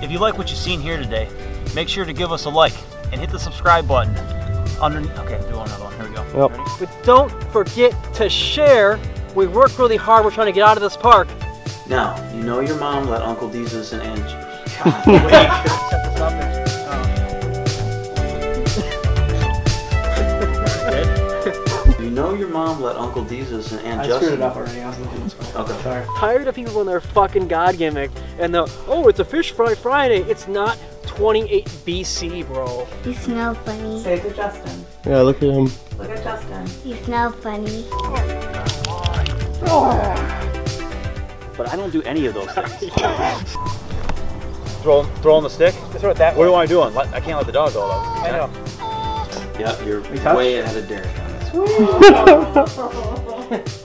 If you like what you've seen here today, make sure to give us a like and hit the subscribe button. Okay, do another one. Here we go. Yep. Ready? But don't forget to share. We work really hard. We're trying to get out of this park. Now, you know your mom let Uncle Jesus and Aunt... Wait, set this up and, You know your mom let Uncle Jesus and Aunt I Justin... screwed it up already. I was looking this way. Okay. Sorry. tired of people and their fucking God gimmick and the, oh, it's a fish fry Friday. It's not 28 BC, bro. You smell funny. Say it to Justin. Yeah, look at him. Look at Justin. You smell funny. But I don't do any of those things. Throw on the stick? Just throw it that What do way. you want to do? I can't let the dog go though. I know. Yeah, you're touch? way ahead of Derek on this.